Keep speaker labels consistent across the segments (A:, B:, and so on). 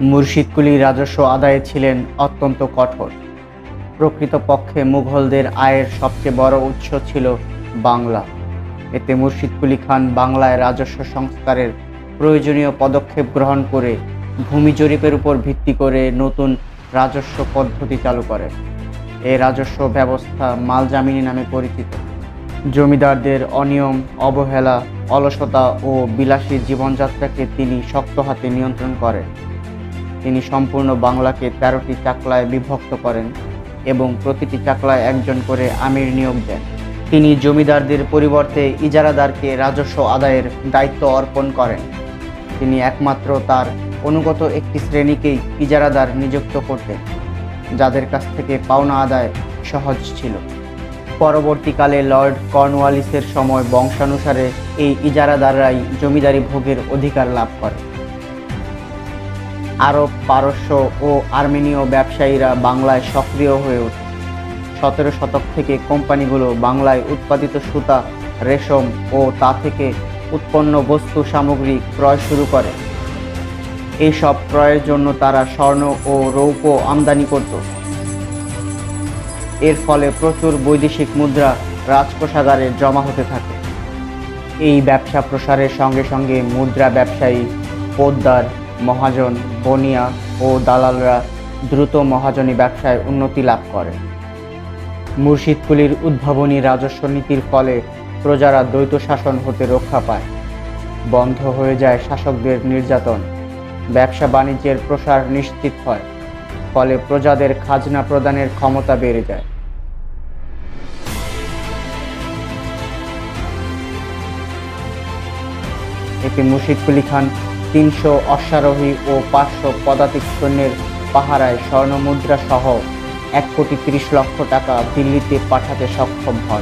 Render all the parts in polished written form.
A: মুর্শিদকুলি রাজস্ব আদায়ে ছিলেন অত্যন্ত কঠোর। প্রকৃতপক্ষে মুঘলদের আয়ের সবচেয়ে বড় উৎস ছিল বাংলা। এতে মুর্শিদকুলি খান বাংলায় রাজস্ব সংস্কারের প্রয়োজনীয় পদক্ষেপ গ্রহণ করে ভূমি জরিপের উপর ভিত্তি করে নতুন রাজস্ব পদ্ধতি চালু করেন। এই রাজস্ব ব্যবস্থা মালজামিনী নামে পরিচিত। জমিদারদের অনিয়ম, অবহেলা, অলসতা ও বিলাসী জীবনযাত্রাকে তিনি শক্ত হাতে নিয়ন্ত্রণ করেন। তিনি সম্পূর্ণ বাংলাকে 13টি চাকলায় বিভক্ত করেন এবং প্রতিটি চাকলায় একজন করে আমির নিয়োগ দেন। তিনি জমিদারদের পরিবর্তে ইজারাদারকে রাজস্ব আদায়ের দায়িত্ব অর্পণ করেন। তিনি একমাত্র তার অনুগত একটি শ্রেণীকেই ইজারাদার নিযুক্ত করতেন, যাদের কাছ থেকে পাওনা আদায় সহজ ছিল। পরবর্তীকালে লর্ড কর্নওয়ালিসের সময় বংশানুসারে এই ইজারাদাররাই জমিদারি ভোগের অধিকার লাভ করে। আরব, পারস্য ও আর্মেনীয় ব্যবসায়ীরা বাংলায় সক্রিয় হয়ে ওঠে। 17 শতক থেকে কোম্পানিগুলো বাংলায় উৎপাদিত সুতা, রেশম ও তা থেকে উৎপন্ন বস্তু সামগ্রী ক্রয় শুরু করে। এইসব ক্রয়ের জন্য তারা স্বর্ণ ও রৌপ্য আমদানি করত। এর ফলে প্রচুর বৈদেশিক মুদ্রা রাজকোষাগারে জমা হতে থাকে। এই ব্যবসা প্রসারের সঙ্গে সঙ্গে মুদ্রা ব্যবসায়ী, পোদ্দার, মহাজন, বনিয়া ও দালালরা দ্রুত মহাজনী ব্যবসায় উন্নতি লাভ করে। মুর্শিদকুলির উদ্ভাবনী রাজস্ব নীতির ফলে প্রজারা দ্বৈত শাসন হতে রক্ষা পায়। বন্ধ হয়ে যায় শাসকদের নির্যাতন। ব্যবসা বাণিজ্যের প্রসার নিশ্চিত হয়। ফলে প্রজাদের খাজনা প্রদানের ক্ষমতা বেড়ে যায়। এতে মুর্শিদকুলি খান 300 অশ্বারোহী ও 500 পদাতিক সৈন্যের পাহারায় স্বর্ণমুদ্রা সহ 1,30,00,000 টাকা দিল্লিতে পাঠাতে সক্ষম হন।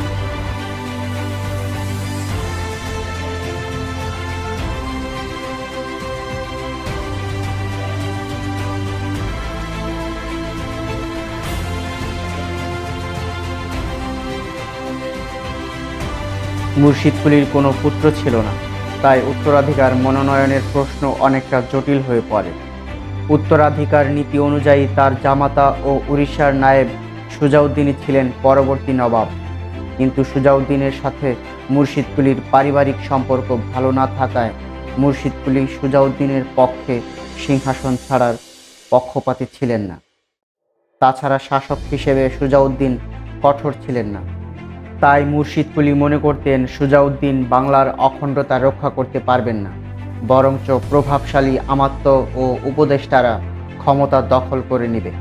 A: মুর্শিদকুলির কোনো পুত্র ছিল না, তাই উত্তরাধিকার মনোনয়নের প্রশ্ন অনেকটা জটিল হয়ে পড়ে। উত্তরাধিকার নীতি অনুযায়ী তার জামাতা ও উড়িষ্যার নায়েব সুজাউদ্দিনই ছিলেন পরবর্তী নবাব। কিন্তু সুজাউদ্দিনের সাথে মুর্শিদকুলির পারিবারিক সম্পর্ক ভালো না থাকায় মুর্শিদকুলি সুজাউদ্দিনের পক্ষে সিংহাসন ছাড়ার পক্ষপাতী ছিলেন না। তাছাড়া শাসক হিসেবে সুজাউদ্দিন কঠোর ছিলেন না। তাই মুর্শিদকুলি মনে করতেন সুজাউদ্দিন বাংলার অখণ্ডতা রক্ষা করতে পারবেন না, বরঞ্চ প্রভাবশালী আমাত্য ও উপদেষ্টারা ক্ষমতা দখল করে নেবে।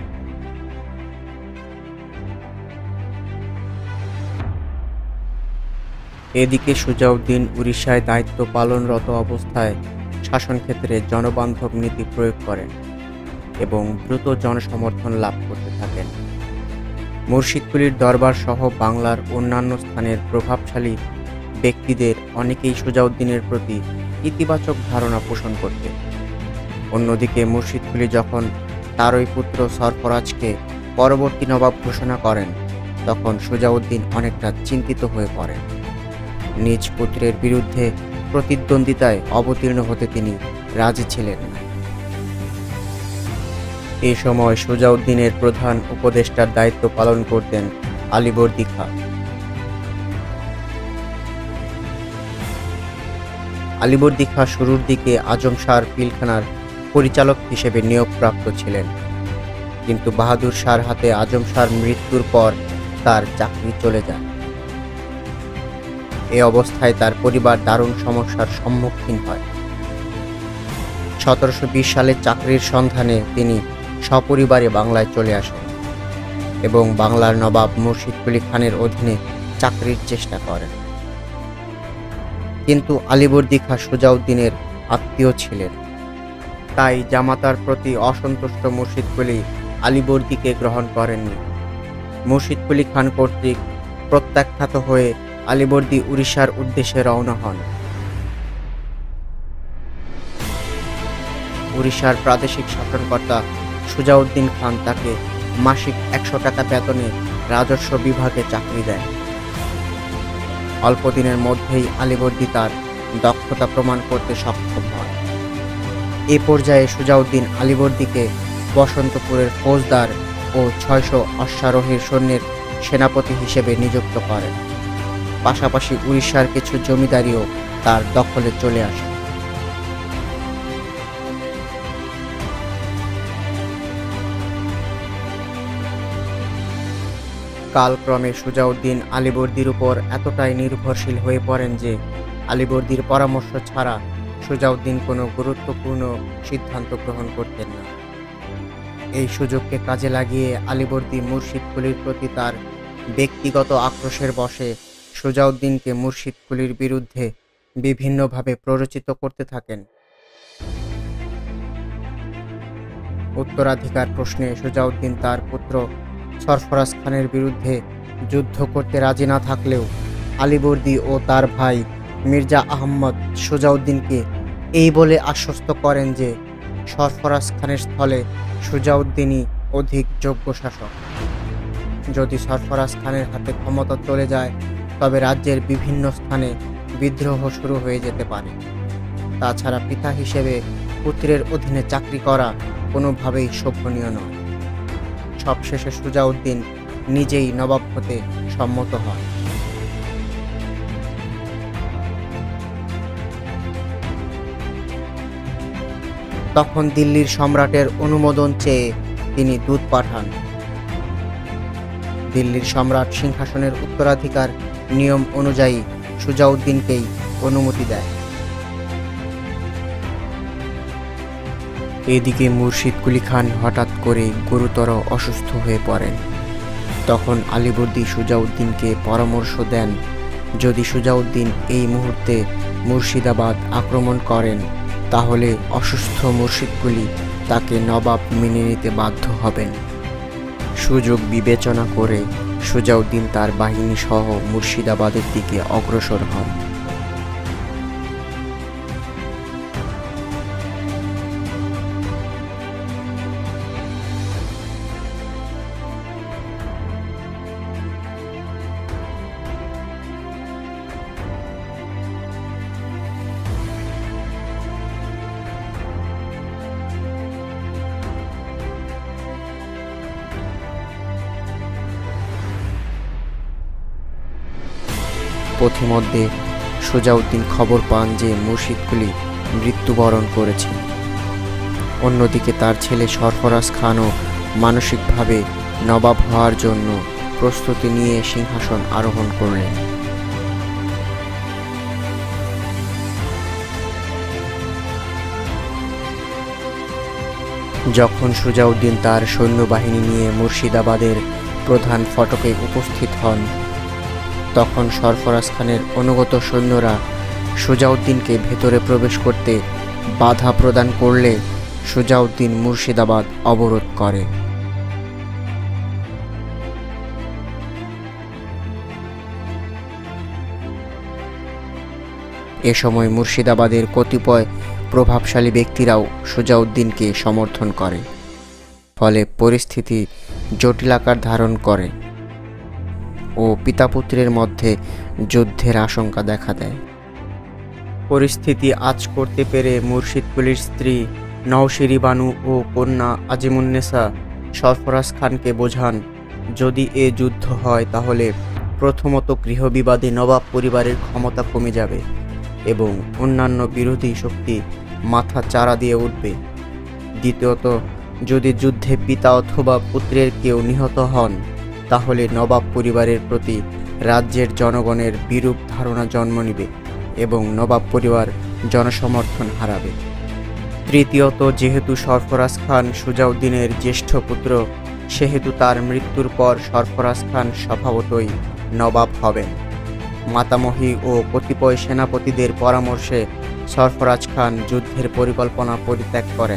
A: এদিকে সুজাউদ্দিন উড়িষ্যায় দায়িত্ব পালনরত অবস্থায় শাসনক্ষেত্রে জনবান্ধব নীতি প্রয়োগ করেন এবং দ্রুত জনসমর্থন লাভ করতে থাকেন। মুর্শিদকুলির দরবার সহ বাংলার অন্যান্য স্থানের প্রভাবশালী ব্যক্তিদের অনেকেই সুজাউদ্দিনের প্রতি ইতিবাচক ধারণা পোষণ করতেন। অন্যদিকে মুর্শিদকুলি যখন তারই পুত্র সরফরাজকে পরবর্তী নবাব ঘোষণা করেন, তখন সুজাউদ্দিন অনেকটা চিন্তিত হয়ে পড়েন। নিজ পুত্রের বিরুদ্ধে প্রতিদ্বন্দ্বিতায় অবতীর্ণ হতে তিনি রাজি ছিলেন না। এই সময় সুজাউদ্দিনের প্রধান উপদেষ্টার দায়িত্ব পালন করতেন আলীবর্দী খাঁ। আলীবর্দী খাঁ শুরুর দিকে আজম শাহর পিলখানার পরিচালক হিসেবে নিয়োগপ্রাপ্ত ছিলেন, কিন্তু বাহাদুর শাহর হাতে আজম শাহর মৃত্যুর পর তার চাকরি চলে যায়। এ অবস্থায় তার পরিবার দারুণ সমস্যার সম্মুখীন হয়। 1720 সালে চাকরির সন্ধানে তিনি সপরিবারে বাংলায় চলে আসেন এবং বাংলার নবাব মুর্শিদকুলি খানের অধীনে চাকরির চেষ্টা করেন। কিন্তু আলীবর্দী খাঁ সুজাউদ্দিনের আত্মীয় ছিলেন, তাই জামাতার প্রতি অসন্তুষ্ট মুর্শিদকুলি আলীবর্দীকে গ্রহণ করেননি। মুর্শিদকুলি খান কর্তৃক প্রত্যাখ্যাত হয়ে আলীবর্দী উড়িষ্যার উদ্দেশ্যে রওনা হন। উড়িষ্যার প্রাদেশিক শাসনকর্তা সুজাউদ্দিন খান তাকে মাসিক 100 টাকা বেতনে রাজস্ব বিভাগে চাকরি দেন। অল্প দিনের মধ্যেই আলীবর্দী তার দক্ষতা প্রমাণ করতে সক্ষম হন। এ পর্যায়ে সুজাউদ্দিন আলীবর্দীকে বসন্তপুরের ফৌজদার ও ৬০০ অশ্বারোহীর সৈন্যের সেনাপতি হিসেবে নিযুক্ত করেন। পাশাপাশি উড়িষ্যার কিছু জমিদারিও তার দখলে চলে আসে। কালক্রমে সুজাউদ্দিন আলীবর্দীর উপর এতটাই নির্ভরশীল হয়ে পড়েন যে আলীবর্দীর পরামর্শ ছাড়া সুজাউদ্দিন কোনো গুরুত্বপূর্ণ সিদ্ধান্ত গ্রহণ করতেন না। এই সুযোগকে কাজে লাগিয়ে আলীবর্দী মুর্শিদ কুলির প্রতি তার ব্যক্তিগত আক্রোশের বশে সুজাউদ্দিনকে মুর্শিদ কুলির বিরুদ্ধে বিভিন্নভাবে প্ররোচিত করতে থাকেন। উত্তরাধিকার প্রশ্নে সুজাউদ্দিন তার পুত্র সরফরাজ খানের বিরুদ্ধে যুদ্ধ করতে রাজি না থাকলেও আলীবর্দী ও তার ভাই মির্জা আহমদ সুজাউদ্দিনকে এই বলে আশ্বস্ত করেন যে সরফরাজ খানের স্থলে সুজাউদ্দিনই অধিক যোগ্য শাসক। যদি সরফরাজ খানের হাতে ক্ষমতা চলে যায় তবে রাজ্যের বিভিন্ন স্থানে বিদ্রোহ শুরু হয়ে যেতে পারে। তাছাড়া পিতা হিসেবে পুত্রের অধীনে চাকরি করা কোনোভাবেই শোভনীয় নয়। সবশেষে সুজাউদ্দিন নিজেই নবাব হতে সম্মত হন। তখন দিল্লির সম্রাটের অনুমোদন চেয়ে তিনি দূত পাঠান। দিল্লির সম্রাট সিংহাসনের উত্তরাধিকার নিয়ম অনুযায়ী সুজাউদ্দিনকেই অনুমতি দেয়। এদিকে মুর্শিদ কুলি খান হঠাৎ করে গুরুতর অসুস্থ হয়ে পড়েন। তখন আলীবর্দী সুজাউদ্দিনকে পরামর্শ দেন, যদি সুজাউদ্দিন এই মুহূর্তে মুর্শিদাবাদ আক্রমণ করেন তাহলে অসুস্থ মুর্শিদ কুলি তাকে নবাব মেনে নিতে বাধ্য হবেন। সুযোগ বিবেচনা করে সুজাউদ্দিন তার বাহিনী সহ মুর্শিদাবাদের দিকে অগ্রসর হন। পথিমধ্যে সুজাউদ্দিন খবর পান যে মুর্শিদ কুলি মৃত্যুবরণ করেছে। অন্যদিকে তার ছেলে সরফরাজ খানও মানসিকভাবে নবাব হওয়ার জন্য প্রস্তুতি নিয়ে সিংহাসন আরোহণ করলেন। যখন সুজাউদ্দিন তার সৈন্যবাহিনী নিয়ে মুর্শিদাবাদের প্রধান ফটকে উপস্থিত হন তখন সরফরাজ খানের অনুগত সৈন্যরা সুজাউদ্দিনকে ভেতরে প্রবেশ করতে বাধা প্রদান করলে সুজাউদ্দিন মুর্শিদাবাদ অবরোধ করে। এ সময় মুর্শিদাবাদের কতিপয় প্রভাবশালী ব্যক্তিরাও সুজাউদ্দিনকে সমর্থন করে, ফলে পরিস্থিতি জটিল আকার ধারণ করে ও পিতাপুত্রের মধ্যে যুদ্ধের আশঙ্কা দেখা দেয়। পরিস্থিতি আঁচ করতে পেরে মুর্শিদ কুলির স্ত্রী নওশিরি বানু ও কন্যা আজিমুন্নেসা সরফরাজ খানকে বোঝান, যদি এ যুদ্ধ হয় তাহলে প্রথমত গৃহবিবাদে নবাব পরিবারের ক্ষমতা কমে যাবে এবং অন্যান্য বিরোধী শক্তি মাথা চারা দিয়ে উঠবে। দ্বিতীয়ত, যদি যুদ্ধে পিতা অথবা পুত্রের কেউ নিহত হন তাহলে নবাব পরিবারের প্রতি রাজ্যের জনগণের বিরূপ ধারণা জন্ম নেবে এবং নবাব পরিবার জনসমর্থন হারাবে। তৃতীয়ত, যেহেতু সরফরাজ খান সুজাউদ্দিনের জ্যেষ্ঠ পুত্র সেহেতু তার মৃত্যুর পর সরফরাজ খান স্বভাবতই নবাব হবেন। মাতামহী ও কতিপয় সেনাপতিদের পরামর্শে সরফরাজ খান যুদ্ধের পরিকল্পনা পরিত্যাগ করেন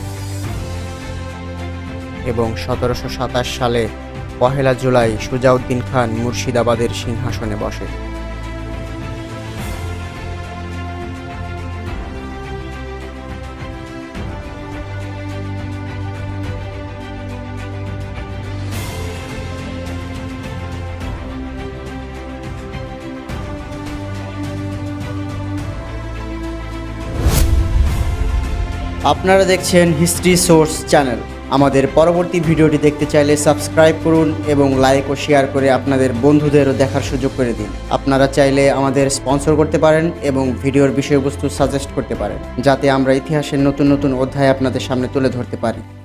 A: এবং ১৭২৭ সালে ১ জুলাই সুজাউদ্দিন খান মুর্শিদাবাদের সিংহাসনে বসে। আপনারা দেখছেন হিস্ট্রি সোর্স চ্যানেল। আমাদের পরবর্তী ভিডিওটি দেখতে চাইলে সাবস্ক্রাইব করুন এবং লাইক ও শেয়ার করে আপনাদের বন্ধুদেরও দেখার সুযোগ করে দিন। আপনারা চাইলে আমাদের স্পন্সর করতে পারেন এবং ভিডিওর বিষয়বস্তু সাজেস্ট করতে পারেন, যাতে আমরা ইতিহাসের নতুন নতুন অধ্যায় আপনাদের সামনে তুলে ধরতে পারি।